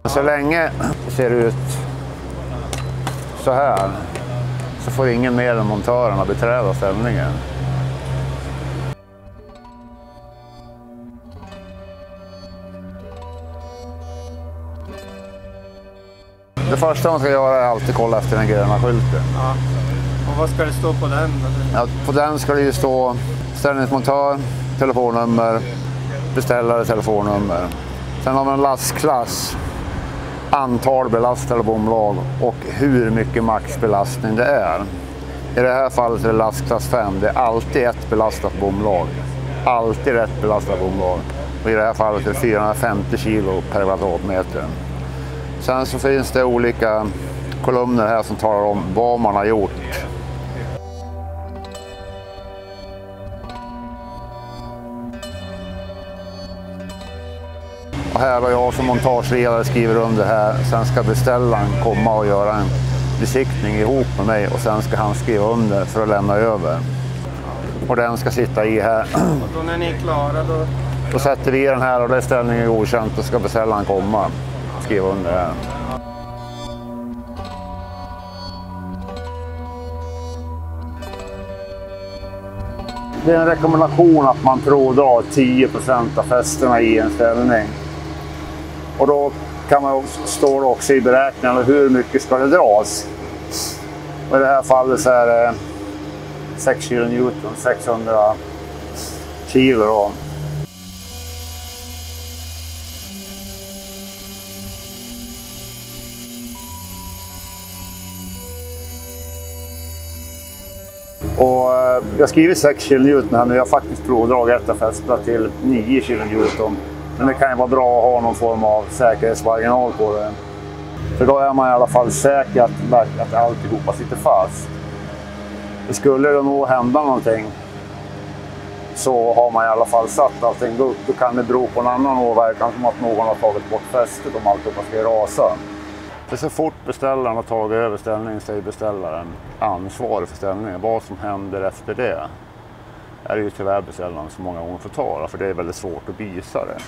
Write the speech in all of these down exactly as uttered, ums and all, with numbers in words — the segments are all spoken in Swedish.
Så länge det ser ut så här så får ingen mer än montörerna beträda ställningen. Det första man ska göra är alltid kolla efter den gröna skylten. Ja. Och vad ska det stå på den? Ja, på den ska det ju stå ställningsmontör, telefonnummer, beställare, telefonnummer. Sen har man en lastklass, antal belastade bomlag och hur mycket maxbelastning det är. I det här fallet är det lastklass fem, det är alltid ett belastat bomlag. Alltid rätt belastat bomlag. Och i det här fallet är det fyrahundrafemtio kilo per kvadratmeter. Sen så finns det olika kolumner här som talar om vad man har gjort. Och här har jag som montageledare skriver under här. Sen ska beställaren komma och göra en besiktning ihop med mig och sen ska han skriva under för att lämna över. Och den ska sitta i här. Och då när ni är klara då? Då sätter vi den här och det är ställningen godkänt och ska beställaren komma och skriva under här. Det är en rekommendation att man provdrar tio procent av fästena i en ställning. Och då kan man stå också i beräkningen hur mycket ska det dras. Och i det här fallet så är det sex kilonewton, sexhundra kilo då. Och jag har skrivit sex kilonewton här nu, jag har faktiskt provdragit ett av fästena till nio kilonewton. Men det kan ju vara bra att ha någon form av säkerhetsmarginal på det. För då är man i alla fall säker att, att alltihopa sitter fast. Det skulle det nog hända någonting så har man i alla fall satt allting. Då, då kan det bero på en annan åverkan som att någon har tagit bort fästet om alltihopa ska rasa. För så fort beställaren har tagit över ställningen så är beställaren ansvarig för ställningen. Vad som händer efter det är det ju tyvärr beställaren så många gånger får ta, för det är väldigt svårt att byta det.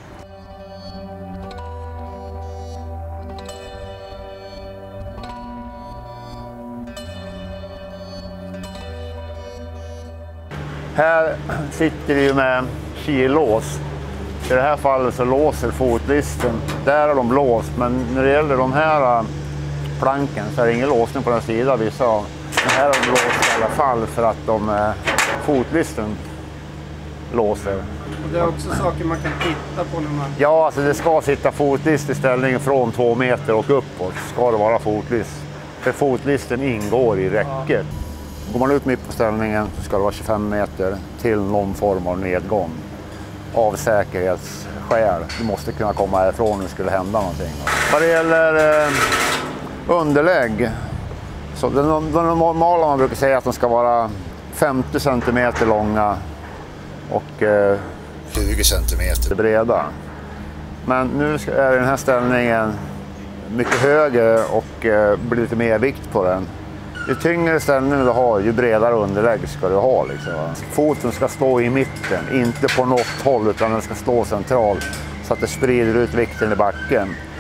Här sitter vi med killås. I det här fallet så låser fotlisten. Där har de låst, men när det gäller de här planken så är det ingen låsning på den sidan vi sa. Men här har de låst i alla fall för att de fotlisten låser. Och det är också saker man kan titta på när man... Ja, alltså det ska sitta fotlist i ställningen från två meter och uppåt. Ska det vara fotlist. För fotlisten ingår i räcket. Går man ut mitt på ställningen så ska det vara tjugofem meter till någon form av nedgång. Av säkerhetsskäl. Du måste kunna komma härifrån om det skulle hända någonting. Vad det gäller eh, underlägg. Så den, den normala man brukar säga att de ska vara femtio centimeter långa och eh, tjugo centimeter breda. Men nu är den här ställningen mycket högre och eh, blir lite mer vikt på den. Ju tyngre ställning du har, ju bredare underlägg ska du ha. Liksom. Foten ska stå i mitten, inte på något håll utan den ska stå centralt så att det sprider ut vikten i backen.